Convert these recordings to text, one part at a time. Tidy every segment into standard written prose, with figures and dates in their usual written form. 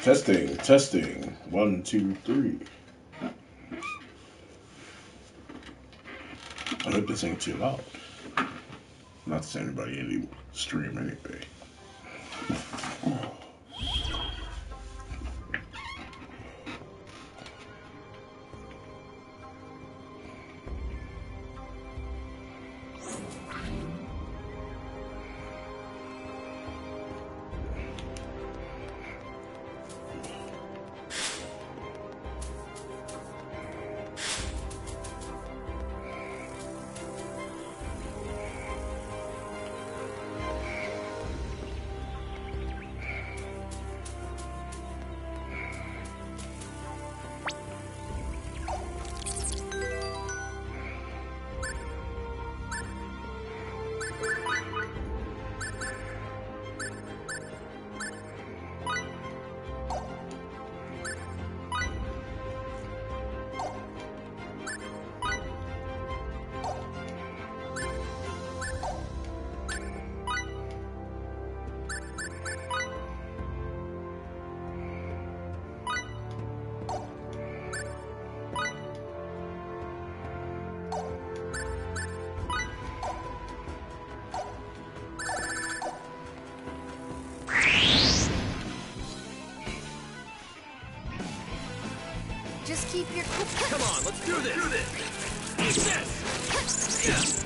Testing, testing. 1, 2, 3. I hope this ain't too loud. Not to say anybody in the stream anyway. Just keep your cool. Come on, let's do this. Eat this. Yeah.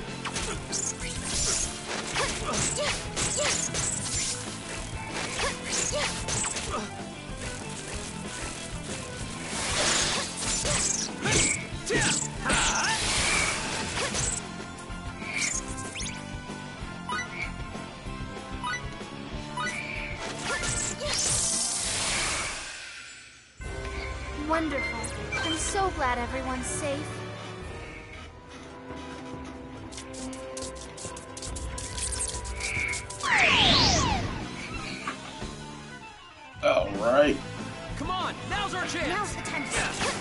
Wonderful. I'm so glad everyone's safe. All right. Come on, now's our chance. Now's the time to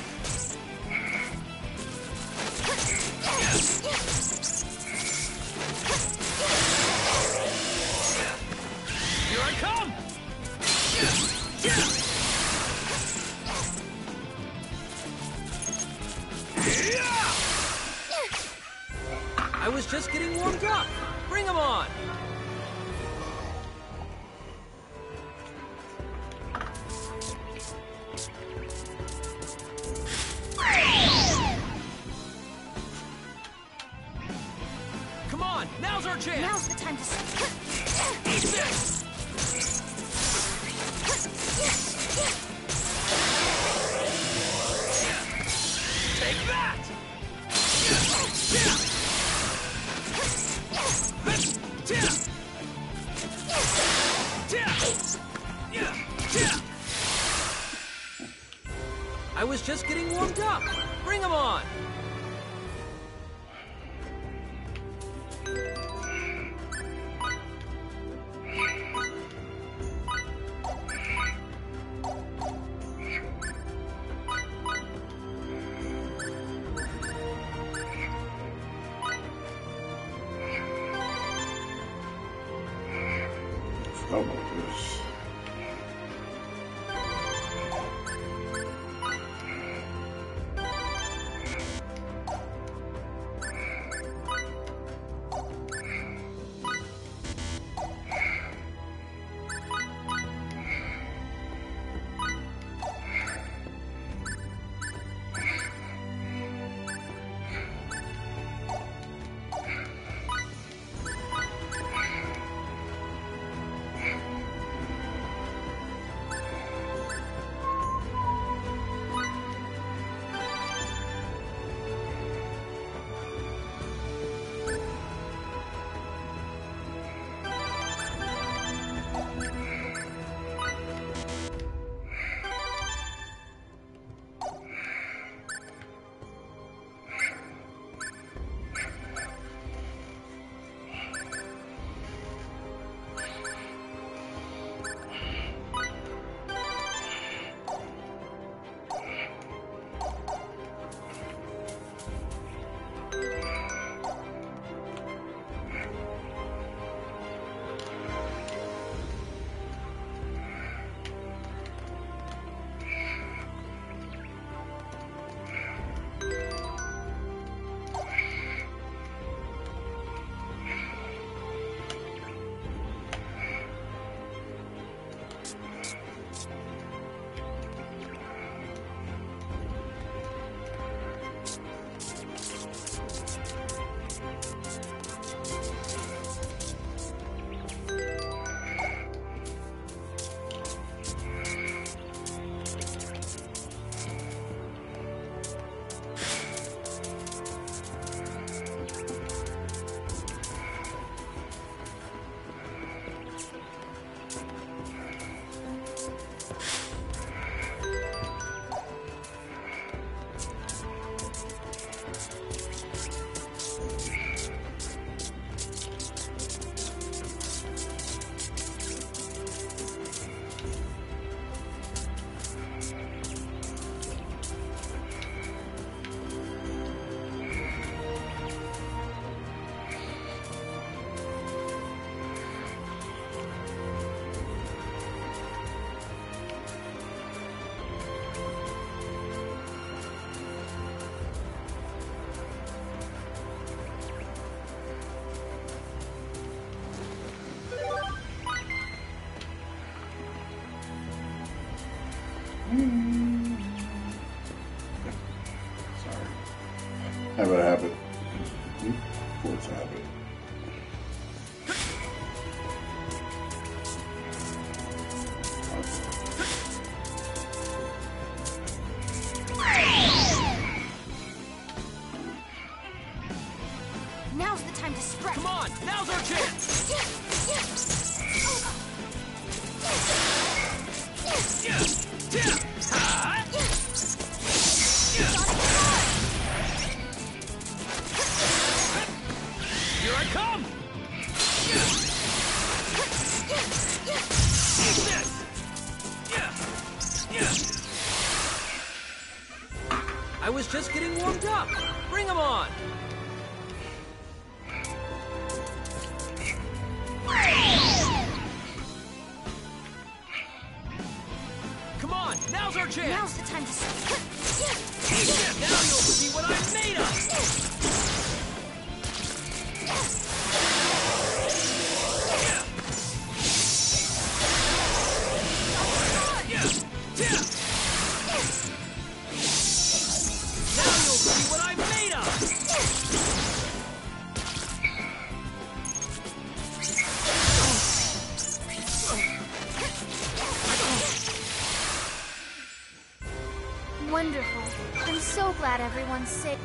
Here I come. I was just getting warmed up. Bring 'em on. Come on, now's our chance. Now's the time to Eat this. Take that. I was just getting warmed up. Bring 'em on. How about this? Have a habit. Force a habit. Now's the time to strike. Come on, now's our chance. Here I come. Take this. I was just getting warmed up. Bring 'em on. Come on, now's our chance. Now's the time to strike. Now you'll see what I'm made of. Now you'll see what I'm made of. Wonderful. I'm so glad everyone's safe.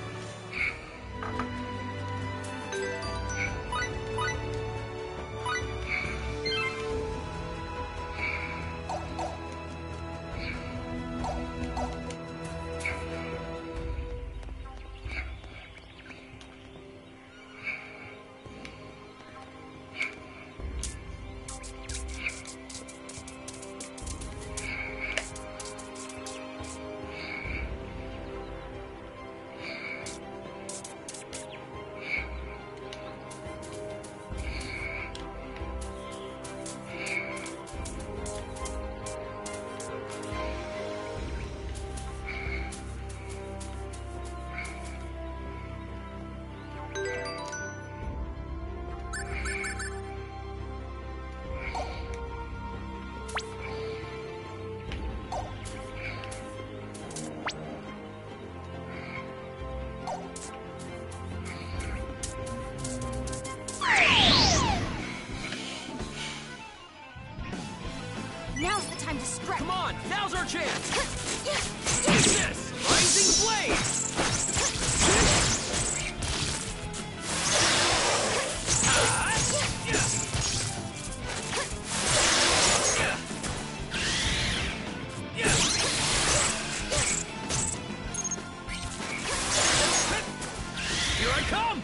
Now's the time to strike. Come on, now's our chance. Take this, rising blaze. Here I come.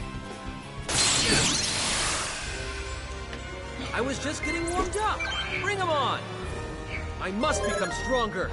I was just getting warmed up. Bring 'em on. I must become stronger.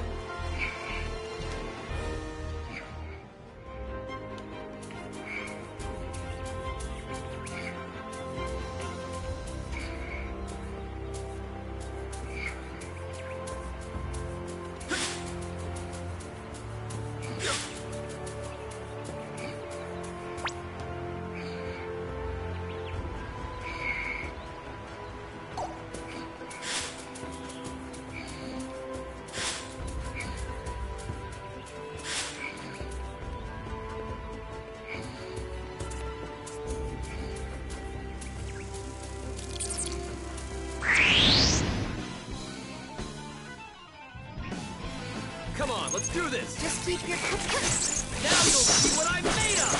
Come on, let's do this. Just keep your... Now you'll see what I'm made of.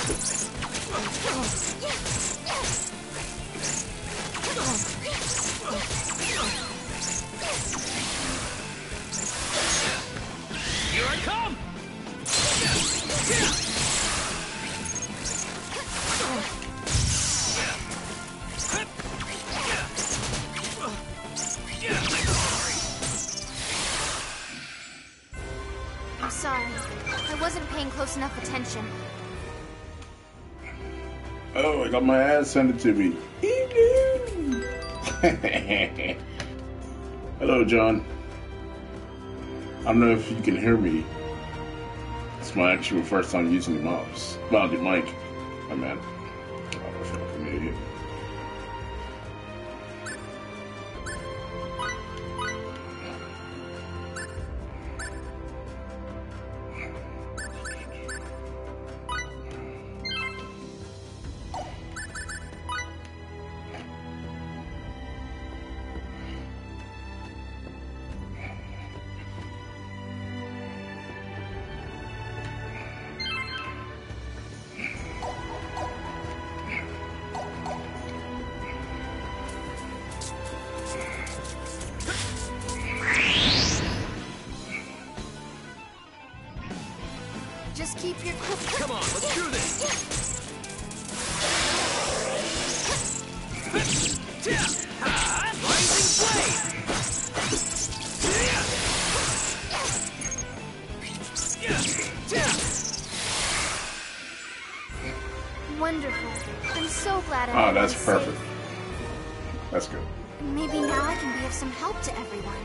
Here I come. I'm sorry. I wasn't paying close enough attention. Oh, I got my ass handed to me. Hello, John. I don't know if you can hear me. It's my actual first time using the mouse. Well, the mic. My man. Oh, I feel like an idiot. Just keep your cool. Come on, let's do this. Rising blade. Wonderful. I'm so glad Oh, everyone's that's perfect. safe. That's good. Maybe now I can be of some help to everyone.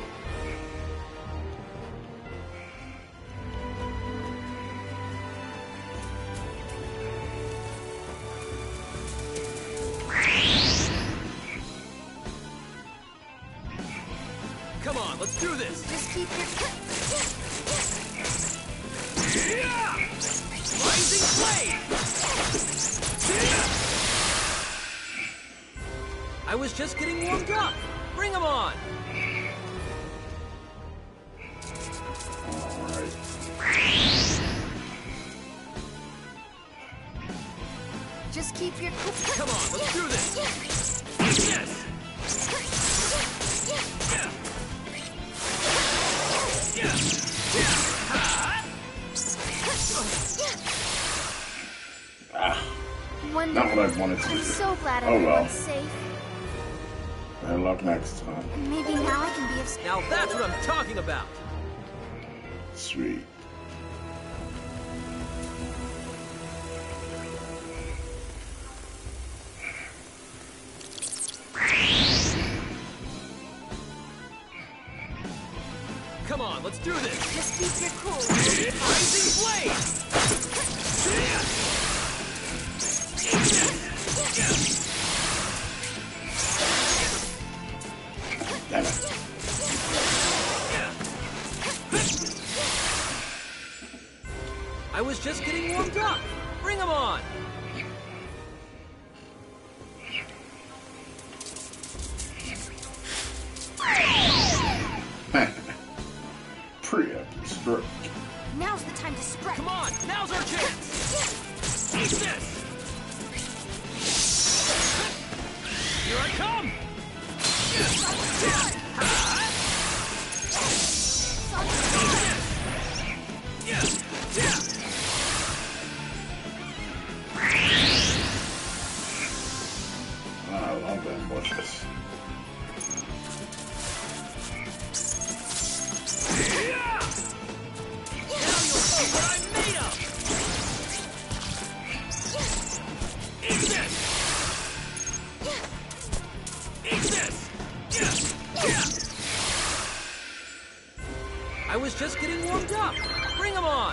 Come on, let's do this. Just keep your. Rising blade. I was just getting warmed up. Bring 'em on. Alright. Just keep your. Come on, let's do this. Yes. Wonderful. Not what I wanted to I'm do. so glad Oh, well. everyone's safe. Better luck next time. Maybe now I can be of. Now that's what I'm talking about. Sweet. Come on, let's do this. Just keep your cool. Rising blade. Damn it. I was just getting warmed up. Bring 'em on. Pre-epic stroke. Now's the time to strike. Come on, now's our chance. Eat this. Here I come. I love them bushes. Now you'll see what I'm made of. Eat this. Eat this. I was just getting warmed up. Bring 'em on.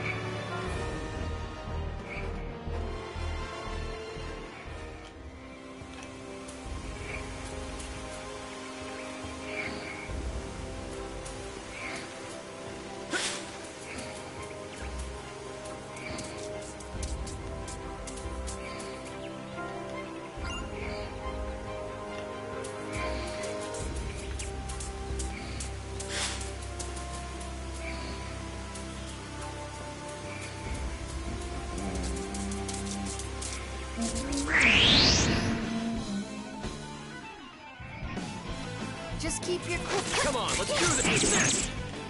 Just keep your cool. Come on, let's do this. Eat this.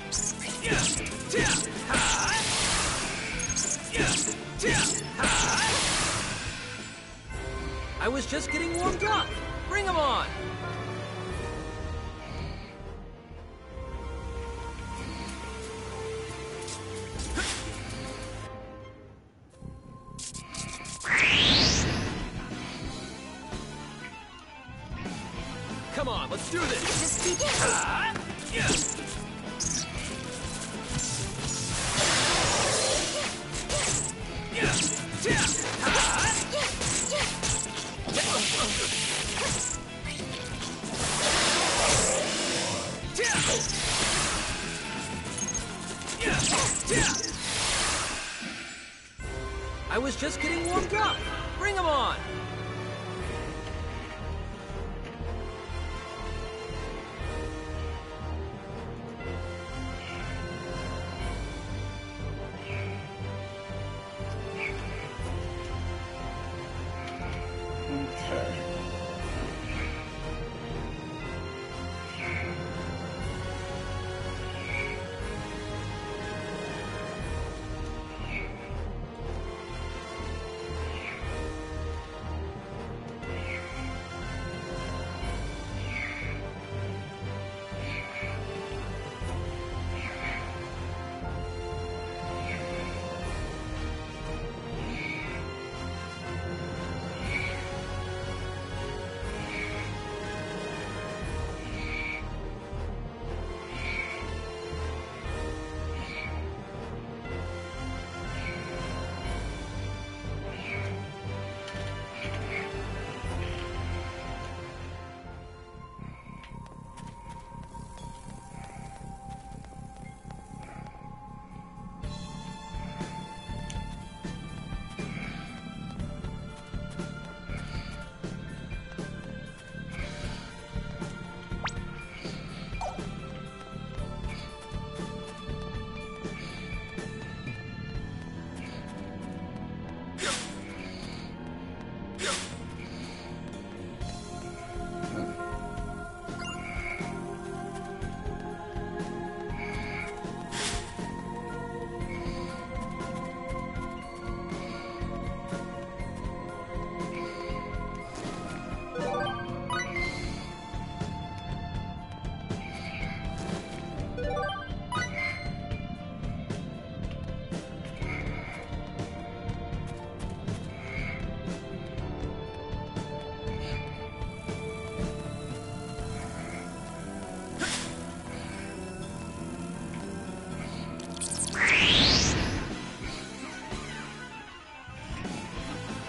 I was just getting warmed up. Bring 'em on. Come on, let's do this. Just keep your. I was just getting warmed up. Bring 'em on. Okay.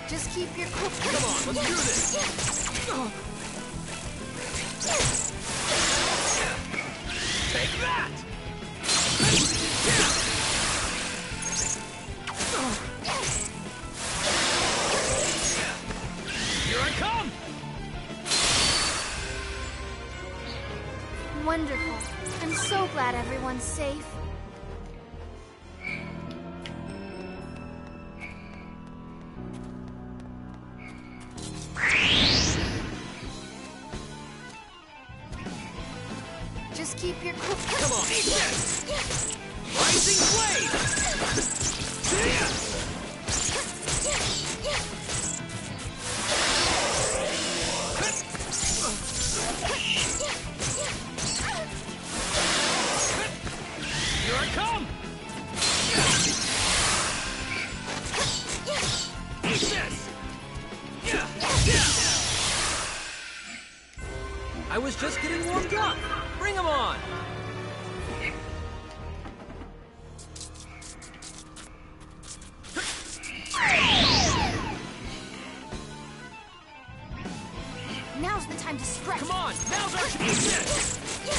Just keep your cool. Come on, let's do this. Take that. Here I come. Wonderful. I'm so glad everyone's safe. Just keep your cool. Come on, eat this. Rising blade. Here I come. Eat this. I was just getting warmed up. Bring 'em on. Now's the time to stretch. Come on, now's our chance.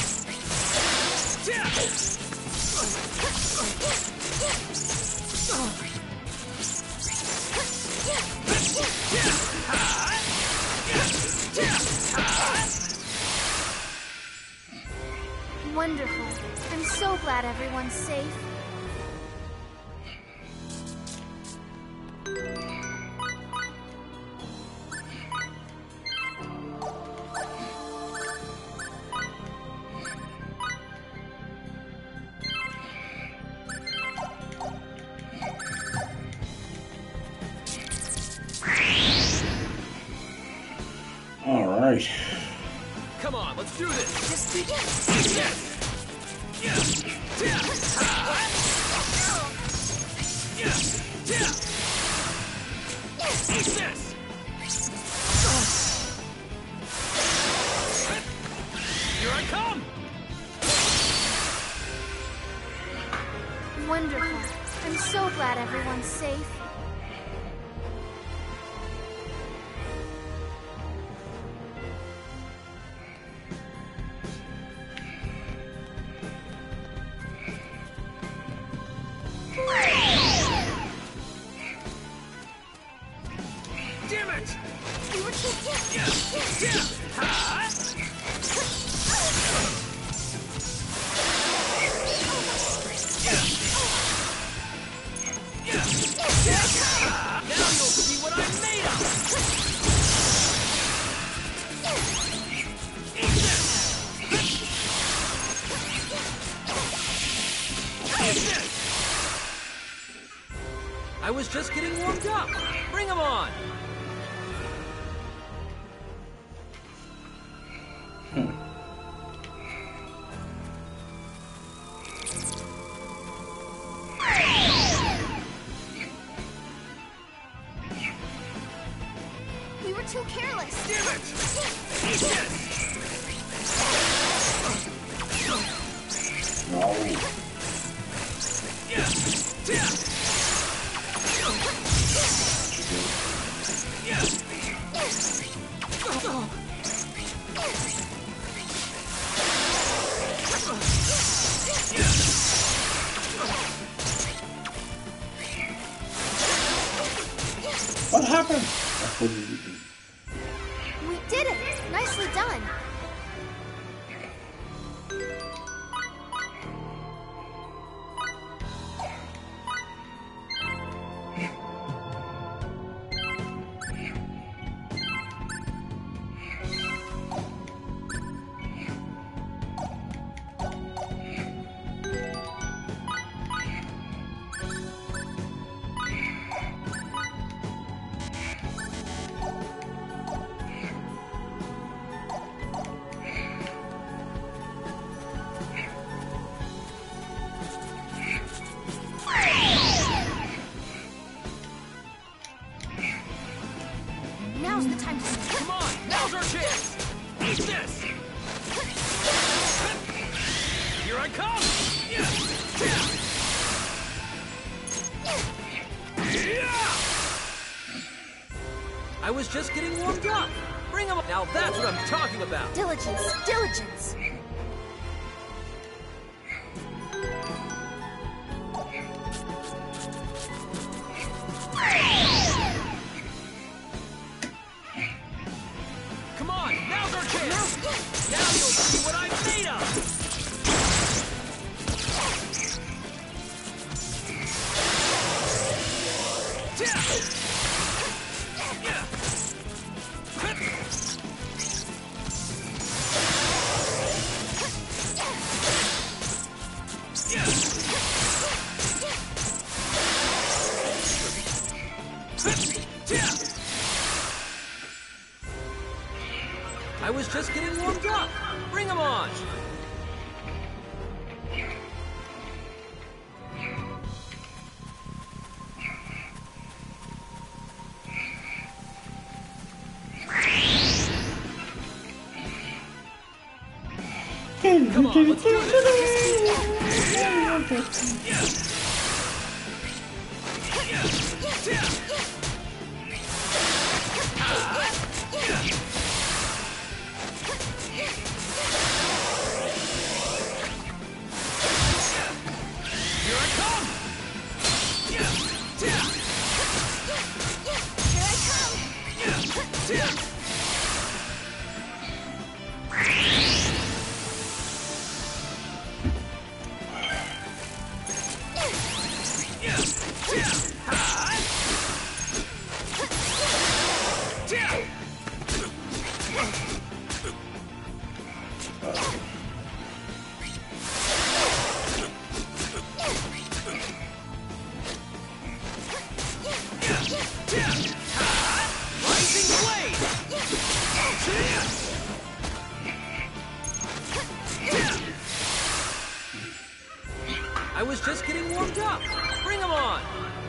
Wonderful. I'm so glad everyone's safe. All right. Come on, let's do this. Just keep. Eat this. Here I come. Wonderful. I'm so glad everyone's safe. Damn it! You were too Now you'll see what I'm made of! Eat this! Eat this! I was just getting warmed up. Bring 'em on! We were too careless. Damn it! Eat this! No. What happened? What did you do? We did it. Nicely done. Now's the time to stretch. Come on! Now's our chance! Eat this! Here I come! I was just getting warmed up. Bring him on. Now that's what I'm talking about. Diligence, diligence. Come on, now's our chance. Now you'll see what I'm made of. I was just getting warmed up. Bring him on. Come on, let's do I was just getting warmed up. Bring him on.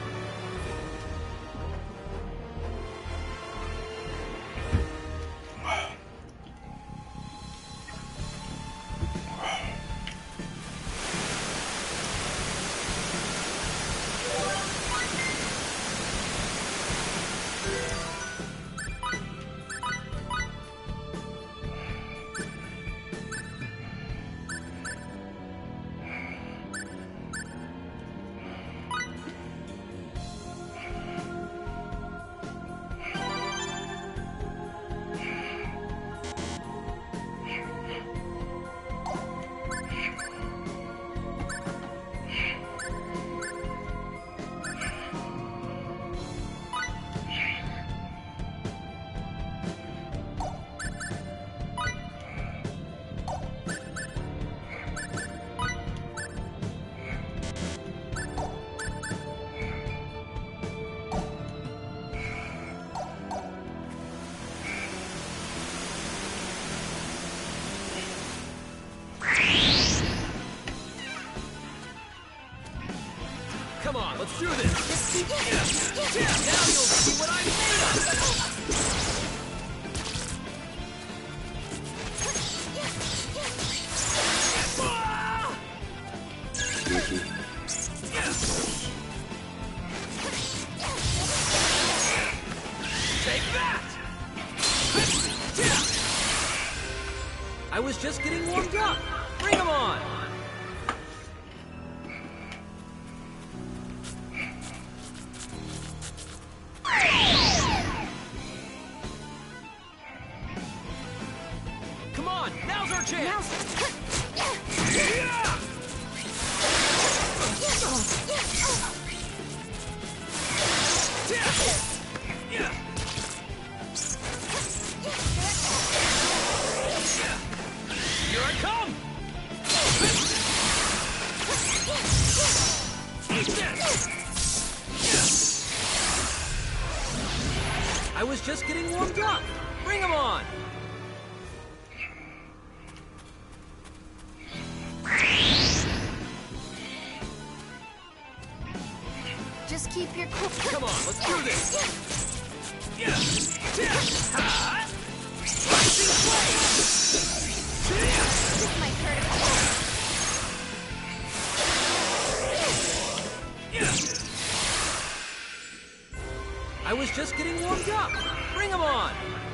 Come on, let's do this. Now you'll see what I'm made of. Take that! I was just getting warmed up. Bring him on. Come on, now's our chance. Here I come. Eat this. I was just getting warmed up. Bring him on. Just keep your cool. Come on, let's do this. Rising flame. This might hurt a bit. I was just getting warmed up. Bring 'em on.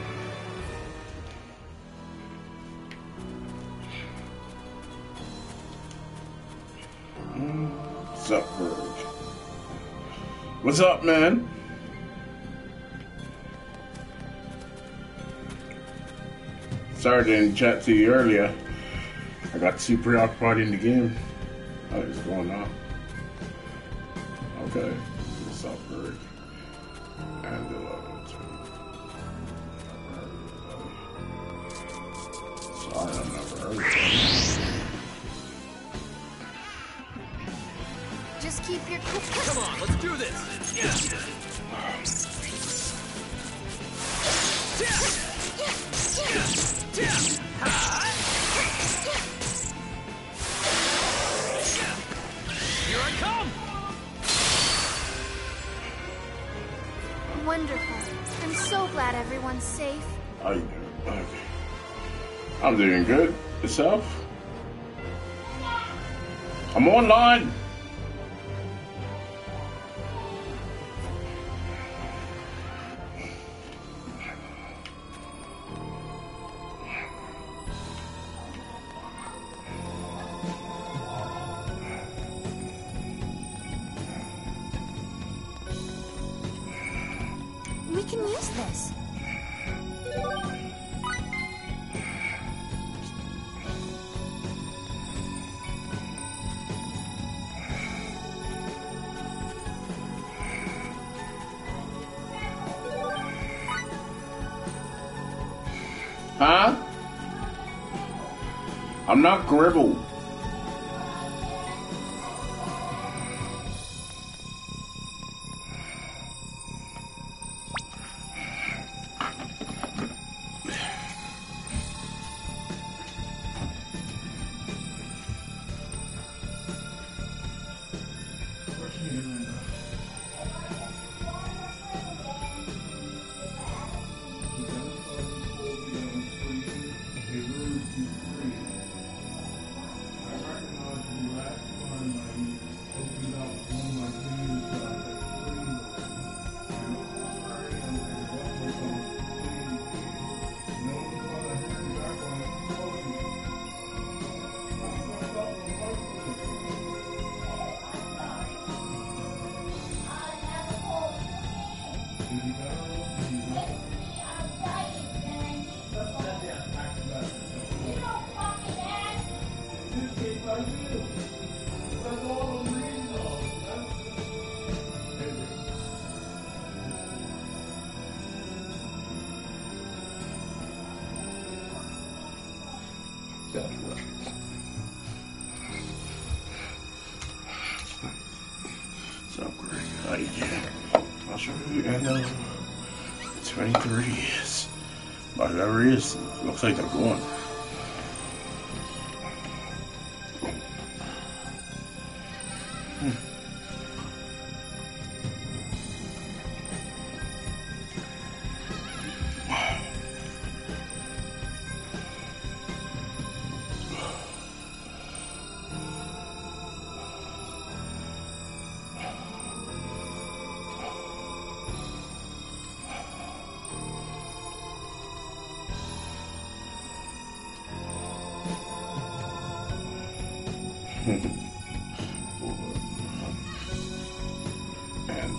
What's up, Berg? What's up, man? Sorry I didn't chat to you earlier. I got too preoccupied in the game. Oh, it's going on. Okay. What's up, Berg? And sorry, I never heard of it. Just keep your cool. Come on, let's do this. Yeah. Here I come. Wonderful. I'm so glad everyone's safe. How you doing? Okay. I'm doing good. Yourself? I'm online. We can use this. Huh? I'm not Gribble. So great. I'll show you end of 23 years. But whoever it is, looks like they're going. And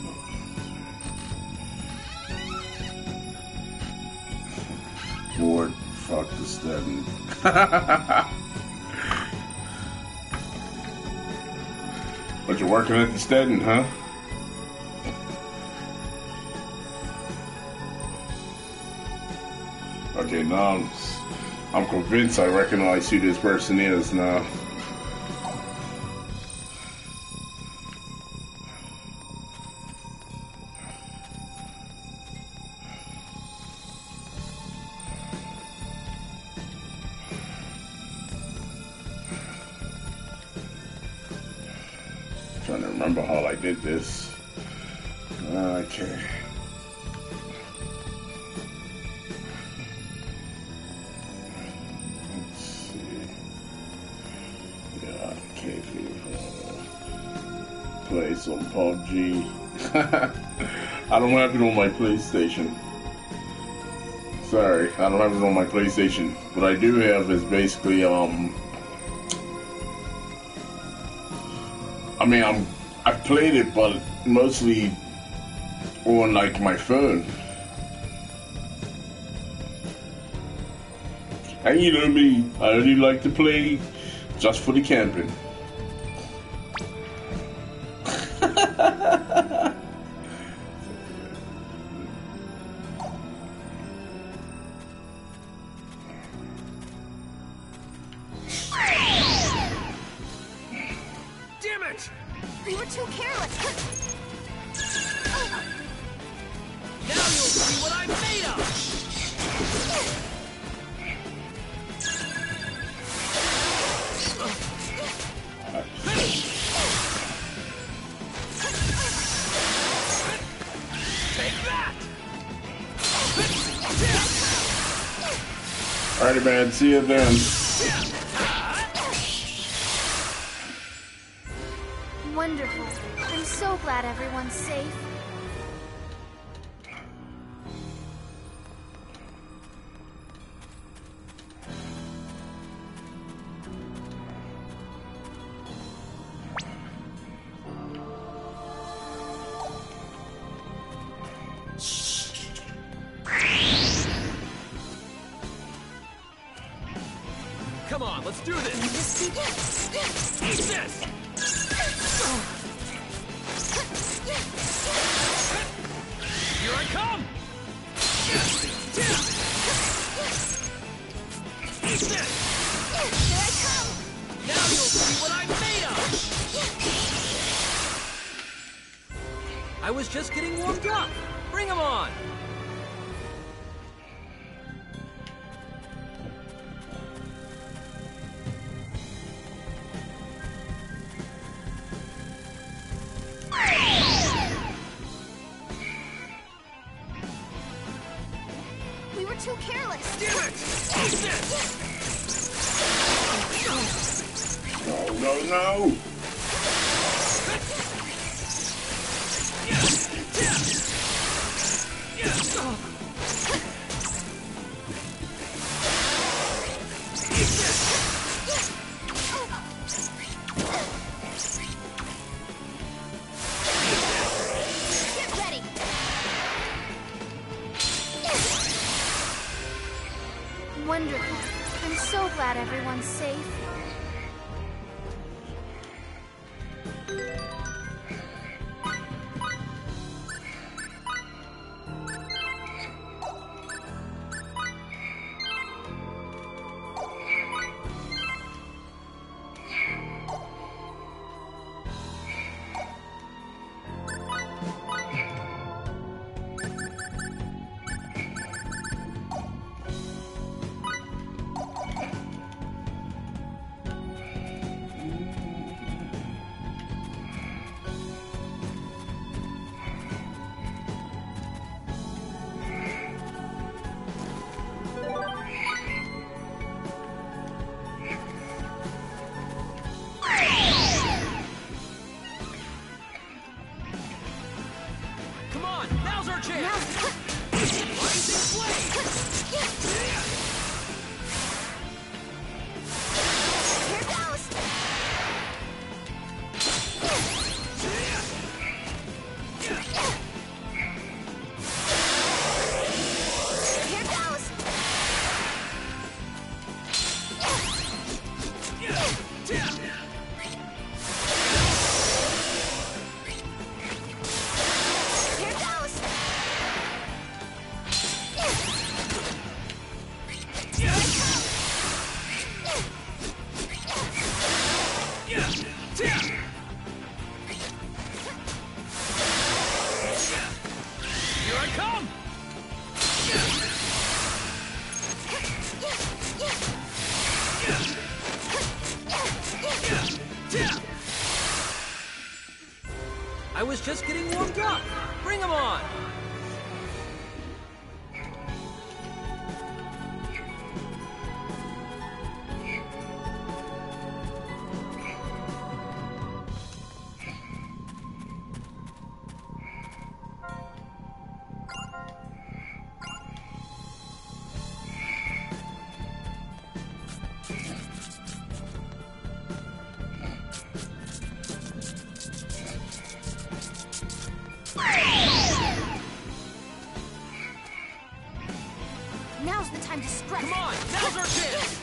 Lord, fuck the Steadman. But you're working at the Steadman, huh? Okay, now I'm convinced I recognize who this person is now. Trying to remember how I did this. Okay. Let's see. Yeah, okay. Play some PUBG. I don't have it on my PlayStation. Sorry, I don't have it on my PlayStation. What I do have is basically, I mean, I've played it, but mostly on like my phone. And you know me, I only like to play just for the camping. Damn it! We were too careless. Now you'll see what I'm made of! Take that! Alrighty, man. See you then. Wonderful. I'm so glad everyone's safe. Come on, let's do this! Eat this! Here I come! Eat this! Here I come! Now you'll see what I'm made of! I was just getting warmed up! Bring 'em on! We were too careless. Damn it! Eat this! No, no. Get ready. Wonderful. I'm so glad everyone's safe. Come on, now's our chance! Rising flame! Here goes. Here goes. Here goes. Here I come! I was just getting warmed up. Bring 'em on! time to strike. Come on, now's our chance.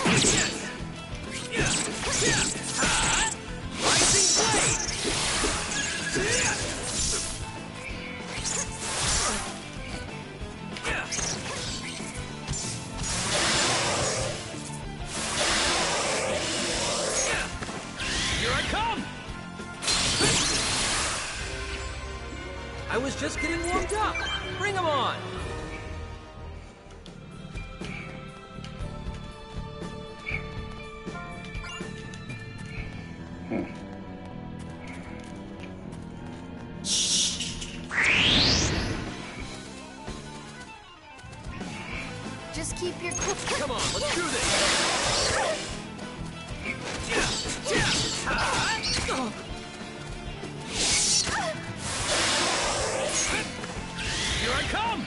Rising blade. Here I come. I was just getting warmed up. Bring 'em on. Just keep your cool. Come on, let's do this. Here I come.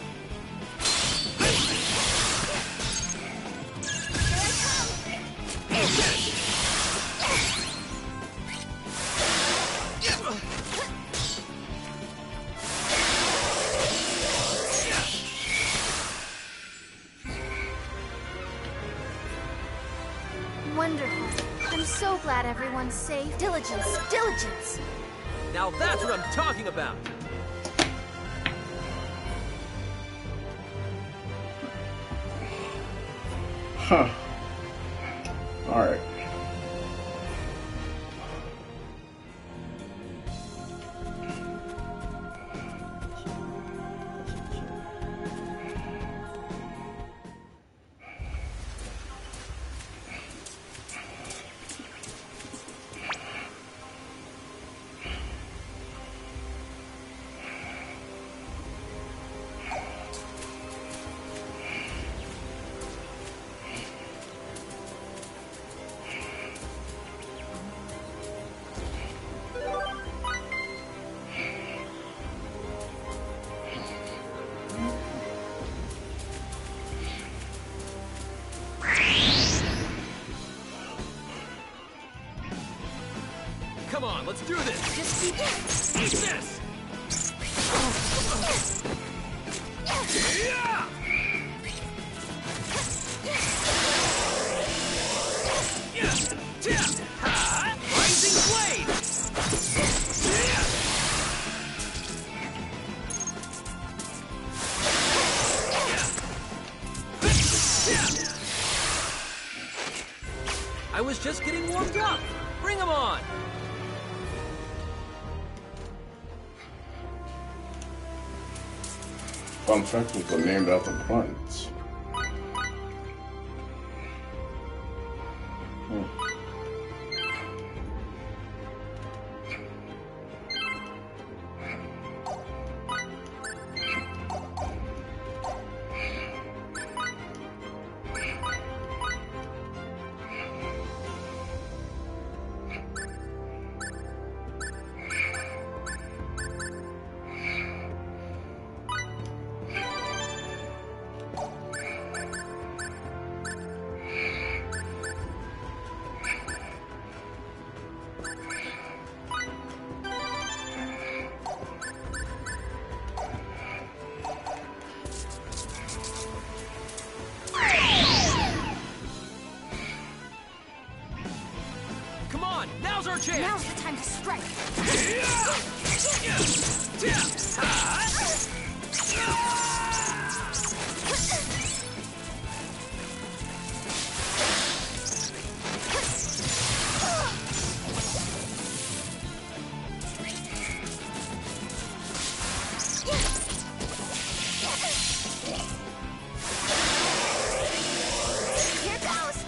Wonderful. I'm so glad everyone's safe. Diligence, diligence. Now that's what I'm talking about. Huh. Alright. Come on, let's do this. Just keep it. Eat this. Yeah! Rising blade. I was just getting warmed up. Bring 'em on. Fun fact was named after plants. Come on, now's our chance. Now's the time to strike. Here goes.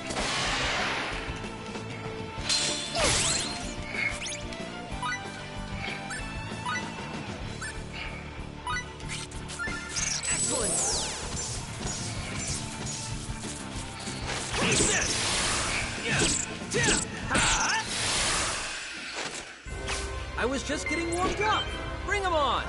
Excellent. Eat this. I was just getting warmed up. Bring 'em on.